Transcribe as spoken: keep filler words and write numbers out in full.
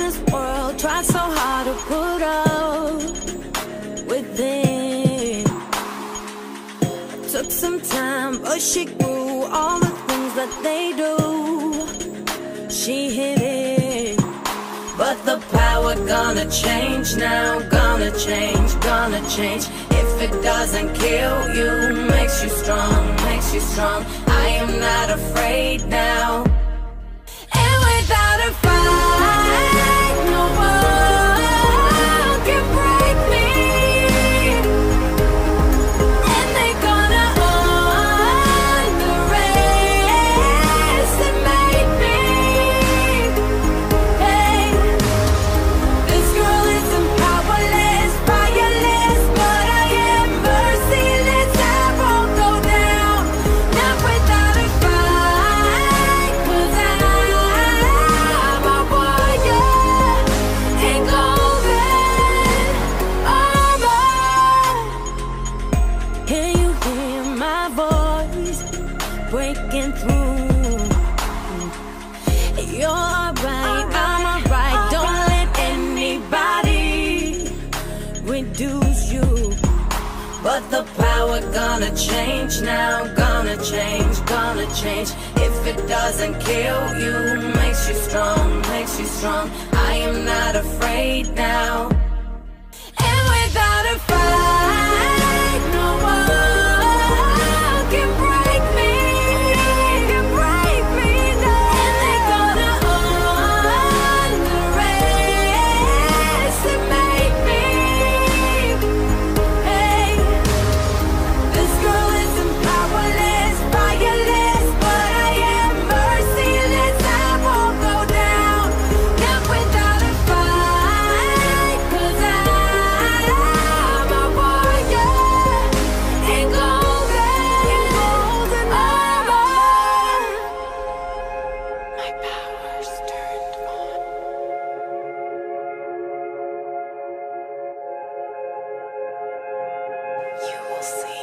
this world, tried so hard to put up with it. Took some time, but she grew. All the things that they do, she hit it. But the power gonna change now, gonna change, gonna change. If it doesn't kill you, makes you strong, makes you strong. I am not afraid now. And without a fight, no one can break me. And they gonna underestimate me. Hey, this girl isn't powerless, fireless, but I am merciless. I won't go down, not without a fight, 'cause I'm a warrior in golden armor. Can you hear my voice breaking through? You're right, I'm alright. Don't let anybody reduce you. But the power gonna change now, gonna change, gonna change. If it doesn't kill you, makes you strong, makes you strong. I am not afraid now. And without a fight, no one can break me, can break me now. And they gonna underestimate me. Hey, this girl isn't powerless, fireless, but I am merciless. I won't go down, not without a fight, 'cause I'm a warrior in golden, golden armor. My power's turned on. You will see.